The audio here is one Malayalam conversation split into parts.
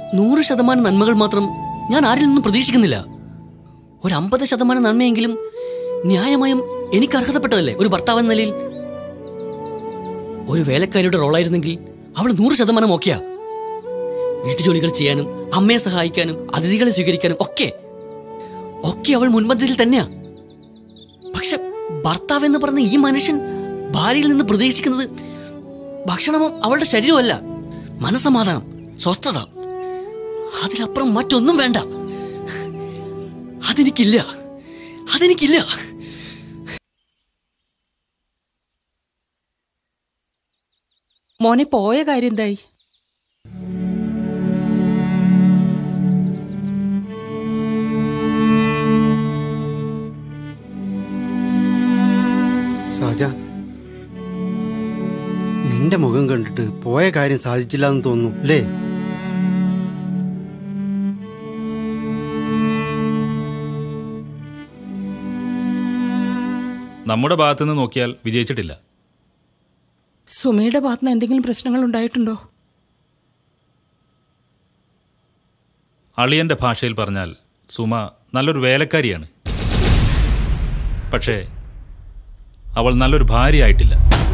100% നന്മകൾ മാത്രം ഞാൻ ആരിൽ നിന്നും പ്രതീക്ഷിക്കുന്നില്ല. ഒരു 50% നന്മയെങ്കിലും ന്യായമായും എനിക്ക് അർഹതപ്പെട്ടതല്ലേ ഒരു ഭർത്താവ് എന്ന നിലയിൽ. ഒരു വേലക്കാരിയുടെ റോളായിരുന്നെങ്കിൽ അവൾ 100% ഓക്കെയാ. വീട്ടുജോലികൾ ചെയ്യാനും അമ്മയെ സഹായിക്കാനും അതിഥികളെ സ്വീകരിക്കാനും ഒക്കെ അവൾ മുൻപന്തിയിൽ തന്നെയാ. പക്ഷെ ഭർത്താവ് എന്ന് പറഞ്ഞ ഈ മനുഷ്യൻ ഭാര്യയിൽ നിന്ന് പ്രതീക്ഷിക്കുന്നത് ഭക്ഷണമോ അവളുടെ ശരീരമല്ല, മനസമാധാനം, സ്വസ്ഥത. അതിലപ്പുറം മറ്റൊന്നും വേണ്ട. അതെനിക്കില്ല. മോനെ പോയ കാര്യം എന്തായി? സാജ, നിന്റെ മുഖം കണ്ടിട്ട് പോയ കാര്യം സാധിച്ചില്ല എന്ന് തോന്നുന്നു അല്ലേ? നമ്മുടെ ഭാഗത്തുനിന്ന് നോക്കിയാൽ വിജയിച്ചിട്ടില്ല. സുമയുടെ ഭാഗത്തുനിന്ന് എന്തെങ്കിലും പ്രശ്നങ്ങൾ ഉണ്ടായിട്ടുണ്ടോ? അളിയന്റെ ഭാഷയിൽ പറഞ്ഞാൽ സുമ നല്ലൊരു വേലക്കാരിയാണ്. പക്ഷേ അവൾ നല്ലൊരു ഭാര്യയായിട്ടില്ല.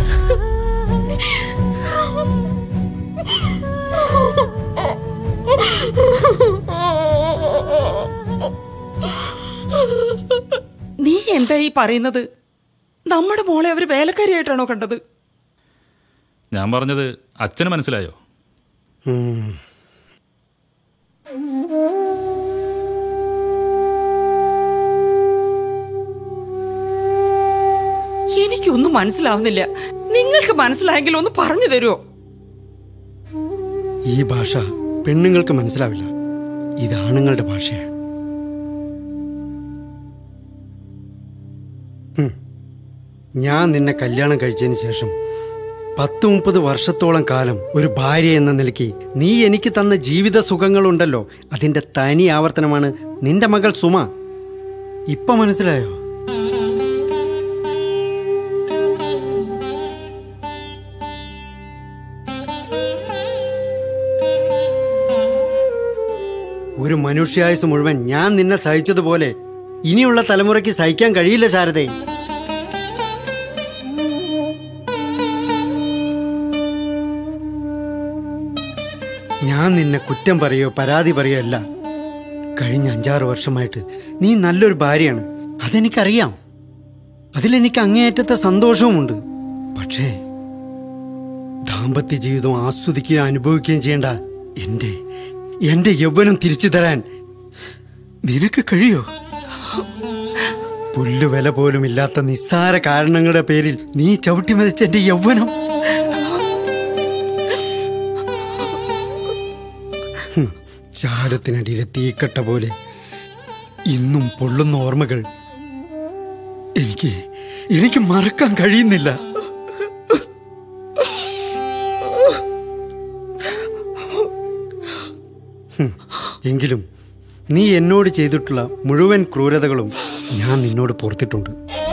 നീ എന്താ ഈ പറയുന്നത്? നമ്മുടെ മോളെ അവർ വേലക്കാരിയായിട്ടാണോ കണ്ടത്? ഞാൻ പറഞ്ഞത് അച്ഛന് മനസ്സിലായോ? എനിക്കൊന്നും മനസ്സിലാവുന്നില്ല. നിങ്ങൾക്ക് മനസ്സിലായെങ്കിൽ ഒന്ന് പറഞ്ഞു തരുമോ? ഈ ഭാഷ പെണ്ണുങ്ങൾക്ക് മനസ്സിലാവില്ല. ഇത് ആണുങ്ങളുടെ ഭാഷയാണ്. ഞാൻ നിന്നെ കല്യാണം കഴിച്ചതിന് ശേഷം 10-30 വർഷത്തോളം കാലം ഒരു ഭാര്യ എന്ന നിലയ്ക്ക് നീ എനിക്ക് തന്ന ജീവിത സുഖങ്ങളുണ്ടല്ലോ, അതിൻ്റെ തനി ആവർത്തനമാണ് നിന്റെ മകൾ സുമ. ഇപ്പൊ മനസ്സിലായോ? ഒരു മനുഷ്യായുസ് മുഴുവൻ ഞാൻ നിന്നെ സഹിച്ചതുപോലെ ഇനിയുള്ള തലമുറയ്ക്ക് സഹിക്കാൻ കഴിയില്ല ശാരദേ. ഞാൻ നിന്നെ കുറ്റം പറയോ പരാതി പറയോ അല്ല. കഴിഞ്ഞ 5-6 വർഷമായിട്ട് നീ നല്ലൊരു ഭാര്യയാണ്, അതെനിക്കറിയാം. അതിലെനിക്ക് അങ്ങേയറ്റത്തെ സന്തോഷവുമുണ്ട്. പക്ഷേ ദാമ്പത്യ ജീവിതം ആസ്വദിക്കുകയും അനുഭവിക്കുകയും ചെയ്യേണ്ട എന്റെ യൗവനം തിരിച്ചു തരാൻ നിനക്ക് കഴിയോ? പുല്ലുവില പോലും ഇല്ലാത്ത നിസ്സാര കാരണങ്ങളുടെ പേരിൽ നീ ചവിട്ടി മതിച്ച എന്റെ യൗവനം. ചാരത്തിനടിയിലെ തീക്കട്ട പോലെ ഇന്നും പൊള്ളുന്ന ഓർമ്മകൾ എനിക്ക് മറക്കാൻ കഴിയുന്നില്ല. എങ്കിലും നീ എന്നോട് ചെയ്തിട്ടുള്ള മുഴുവൻ ക്രൂരതകളും ഞാൻ നിന്നോട് പൊറുത്തിട്ടുണ്ട്.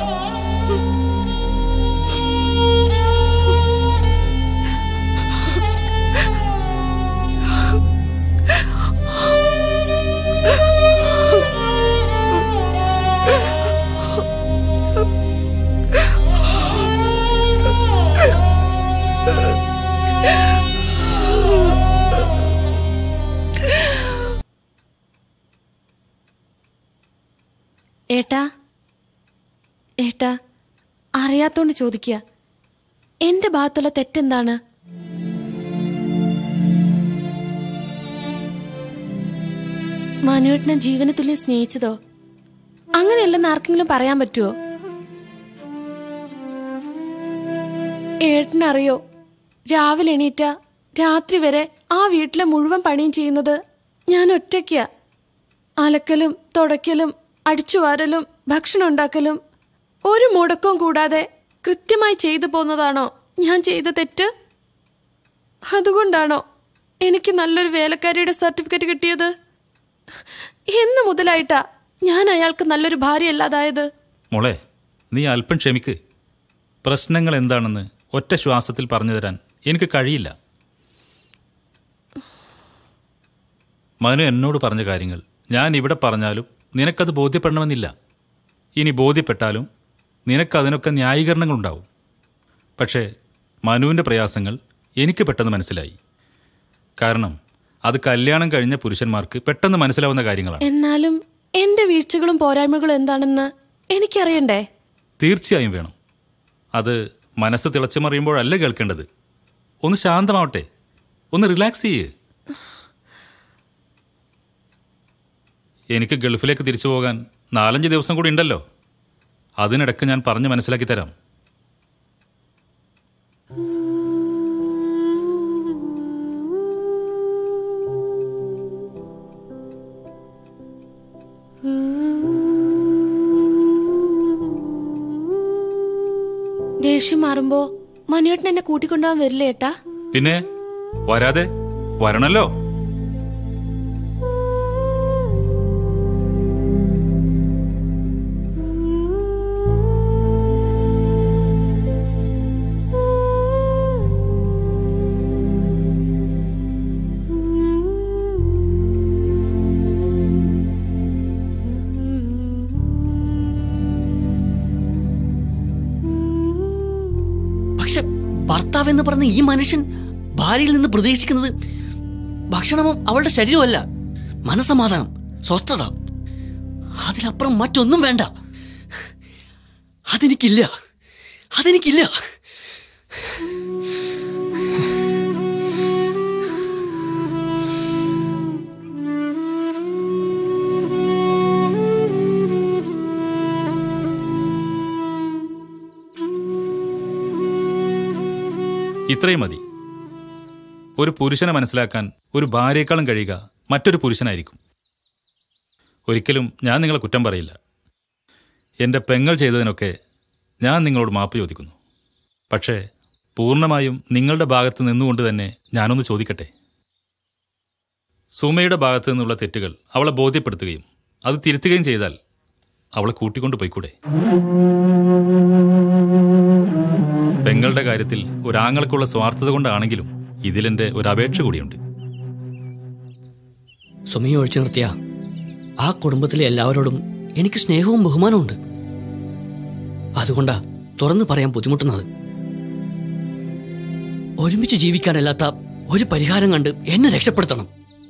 ഏട്ടാ, അറിയാത്തോണ്ട് ചോദിക്കുക, എന്റെ ഭാഗത്തുള്ള തെറ്റെന്താണ്? മനുവേട്ടനെ ജീവന തുല്യം സ്നേഹിച്ചതോ? അങ്ങനെയല്ലെന്ന് ആർക്കെങ്കിലും പറയാൻ പറ്റുമോ? ഏട്ടനറിയോ, രാവിലെ എണീറ്റ രാത്രി വരെ ആ വീട്ടിലെ മുഴുവൻ പണിയും ചെയ്യുന്നത് ഞാൻ ഒറ്റയ്ക്കാ. അലക്കലും തുടയ്ക്കലും അടിച്ചുവാരലും ഭക്ഷണം ഉണ്ടാക്കലും ഒരു മുടക്കവും കൂടാതെ കൃത്യമായി ചെയ്തു പോന്നതാണോ ഞാൻ ചെയ്ത തെറ്റ്? അതുകൊണ്ടാണോ എനിക്ക് നല്ലൊരു വേലക്കാരിയുടെ സർട്ടിഫിക്കറ്റ് കിട്ടിയത്? എന്ന് മുതലായിട്ടാ ഞാൻ അയാൾക്ക് നല്ലൊരു ഭാര്യ അല്ലാതായത്? മോളെ, നീ അല്പം ക്ഷമിക്ക്. പ്രശ്നങ്ങൾ എന്താണെന്ന് ഒറ്റ ശ്വാസത്തിൽ പറഞ്ഞു തരാൻ എനിക്ക് കഴിയില്ല. മനു എന്നോട് പറഞ്ഞ കാര്യങ്ങൾ ഞാൻ ഇവിടെ പറഞ്ഞാലും നിനക്കത് ബോധ്യപ്പെടണമെന്നില്ല. ഇനി ബോധ്യപ്പെട്ടാലും നിനക്കതിനൊക്കെ ന്യായീകരണങ്ങളുണ്ടാവും. പക്ഷേ മനുവിൻ്റെ പ്രയാസങ്ങൾ എനിക്ക് പെട്ടെന്ന് മനസ്സിലായി. കാരണം അത് കല്യാണം കഴിഞ്ഞ പുരുഷന്മാർക്ക് പെട്ടെന്ന് മനസ്സിലാവുന്ന കാര്യങ്ങളാണ്. എന്നാലും എന്റെ വീഴ്ചകളും പോരായ്മകളും എന്താണെന്ന് എനിക്കറിയണ്ടേ? തീർച്ചയായും വേണം. അത് മനസ്സ് തിളച്ചു മറിയുമ്പോഴല്ല കേൾക്കേണ്ടത്. ഒന്ന് ശാന്തമാവട്ടെ, ഒന്ന് റിലാക്സ് ചെയ്യ്. എനിക്ക് ഗൾഫിലേക്ക് തിരിച്ചു പോകാൻ 4-5 ദിവസം കൂടി ഉണ്ടല്ലോ. അതിനിടയ്ക്ക് ഞാൻ പറഞ്ഞ് മനസ്സിലാക്കി തരാം. ദേഷ്യം മാറുമ്പോ മനുവേട്ടൻ എന്നെ കൂട്ടിക്കൊണ്ടുപോകാൻ വരില്ലേ ഏട്ടാ? പിന്നെ വരാതെ, വരണല്ലോ. ഭർത്താവെന്ന് പറഞ്ഞ ഈ മനുഷ്യൻ ഭാര്യയിൽ നിന്ന് പ്രതീക്ഷിക്കുന്നത് ഭക്ഷണമോ അവളുടെ ശരീരമല്ല, മനസമാധാനം, സ്വസ്ഥത. അതിലപ്പുറം മറ്റൊന്നും വേണ്ട. അതെനിക്കില്ല. ഇത്രയും മതി. ഒരു പുരുഷനെ മനസ്സിലാക്കാൻ ഒരു ഭാര്യയെക്കാളും കഴിയുക മറ്റൊരു പുരുഷനായിരിക്കും. ഒരിക്കലും ഞാൻ നിങ്ങളെ കുറ്റം പറയില്ല. എൻ്റെ പെങ്ങൾ ചെയ്തതിനൊക്കെ ഞാൻ നിങ്ങളോട് മാപ്പ് ചോദിക്കുന്നു. പക്ഷേ പൂർണ്ണമായും നിങ്ങളുടെ ഭാഗത്ത് നിന്നുകൊണ്ട് തന്നെ ഞാനൊന്ന് ചോദിക്കട്ടെ. സുമയുടെ ഭാഗത്തു നിന്നുള്ള തെറ്റുകൾ അവളെ ബോധ്യപ്പെടുത്തുകയും അത് തിരുത്തുകയും ചെയ്താൽ അവളെ കൂട്ടിക്കൊണ്ട് പോയിക്കൂടെ? പെങ്ങളുടെ കാര്യത്തിൽ ഒരാങ്ങൾക്കുള്ള സ്വാർത്ഥത കൊണ്ടാണെങ്കിലും ഇതിലെന്റെ ഒരു അപേക്ഷ കൂടിയുണ്ട്. സുമയെ ഒഴിച്ചു നിർത്തിയ ആ കുടുംബത്തിലെ എല്ലാവരോടും എനിക്ക് സ്നേഹവും ബഹുമാനവും ഉണ്ട്. അതുകൊണ്ടാ തുറന്നു പറയാൻ ബുദ്ധിമുട്ടുന്നത്. ഒരുമിച്ച് ജീവിക്കാനല്ലാത്ത ഒരു പരിഹാരം കണ്ട് എന്നെ രക്ഷപ്പെടുത്തണം.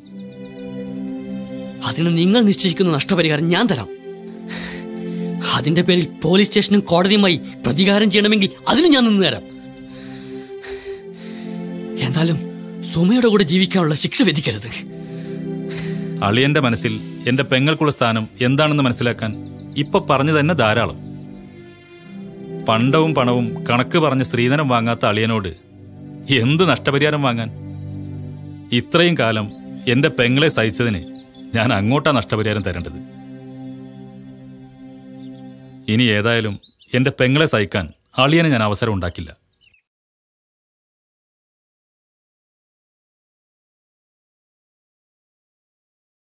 അതിന് നിങ്ങൾ നിശ്ചയിക്കുന്ന നഷ്ടപരിഹാരം ഞാൻ തരാം. അതിന്റെ പേരിൽ പോലീസ് സ്റ്റേഷനും കോടതിയുമായി പ്രതികാരം ചെയ്യണമെങ്കിൽ അതിന് ഞാൻ നിന്ന് തരാം. എന്നാലും സുമയുടെ കൂടെ ജീവിക്കാനുള്ള ശിക്ഷ വിധിക്കരുത്. അളിയന്റെ മനസ്സിൽ എന്റെ പെങ്ങൾക്കുള്ള സ്ഥാനം എന്താണെന്ന് മനസ്സിലാക്കാൻ ഇപ്പൊ പറഞ്ഞു തന്നെ ധാരാളം. പണ്ടവും പണവും കണക്ക് പറഞ്ഞ് സ്ത്രീധനം വാങ്ങാത്ത അളിയനോട് എന്ത് നഷ്ടപരിഹാരം വാങ്ങാൻ? ഇത്രയും കാലം എന്റെ പെങ്ങളെ സഹിച്ചതിന് ഞാൻ അങ്ങോട്ടാ നഷ്ടപരിഹാരം തരേണ്ടത്. ഇനി ഏതായാലും എന്റെ പെങ്ങളെ സഹിക്കാൻ അളിയന് ഞാൻ അവസരം ഉണ്ടാക്കില്ല.